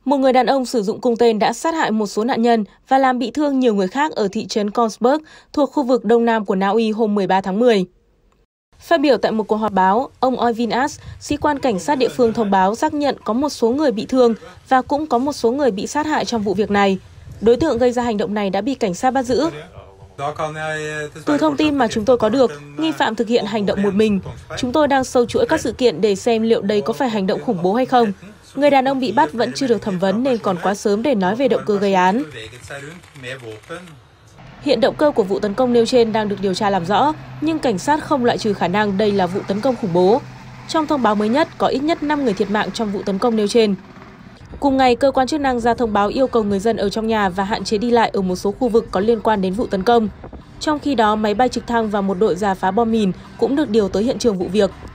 Một người đàn ông sử dụng cung tên đã sát hại một số nạn nhân và làm bị thương nhiều người khác ở thị trấn Kongsberg thuộc khu vực đông nam của Na Uy hôm 13 tháng 10. Phát biểu tại một cuộc họp báo, ông Oyvind Ask, sĩ quan cảnh sát địa phương thông báo xác nhận có một số người bị thương và cũng có một số người bị sát hại trong vụ việc này. Đối tượng gây ra hành động này đã bị cảnh sát bắt giữ. Từ thông tin mà chúng tôi có được, nghi phạm thực hiện hành động một mình. Chúng tôi đang sâu chuỗi các sự kiện để xem liệu đây có phải hành động khủng bố hay không. Người đàn ông bị bắt vẫn chưa được thẩm vấn nên còn quá sớm để nói về động cơ gây án. Hiện động cơ của vụ tấn công nêu trên đang được điều tra làm rõ, nhưng cảnh sát không loại trừ khả năng đây là vụ tấn công khủng bố. Trong thông báo mới nhất, có ít nhất 5 người thiệt mạng trong vụ tấn công nêu trên. Cùng ngày, cơ quan chức năng ra thông báo yêu cầu người dân ở trong nhà và hạn chế đi lại ở một số khu vực có liên quan đến vụ tấn công. Trong khi đó, máy bay trực thăng và một đội rà phá bom mìn cũng được điều tới hiện trường vụ việc.